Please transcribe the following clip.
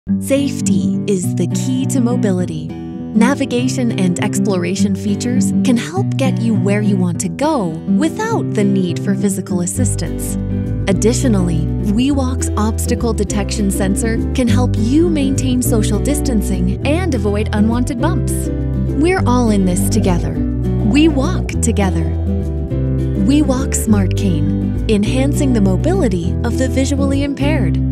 Safety is the key to mobility. Navigation and exploration features can help get you where you want to go without the need for physical assistance. Additionally, WeWalk's obstacle detection sensor can help you maintain social distancing and avoid unwanted bumps. We're all in this together. We walk together. WeWalk Smart Cane, enhancing the mobility of the visually impaired.